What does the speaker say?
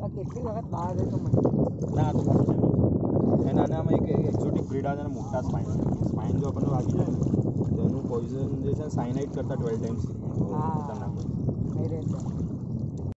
કેટલી વખત બહાર ગયો તો મને ના તો મોટો છે એના આનામાં એક એક્ઝોટિક બ્રીડ આવે છે મોટા સ્પાઇન જો આપણને વાગી જાય ને તો એનું પોઈઝન જે છે સાયનાઇડ કરતાં 12 ટાઈમ્સ હા ખતરનાક હોય. નહીં રહેશે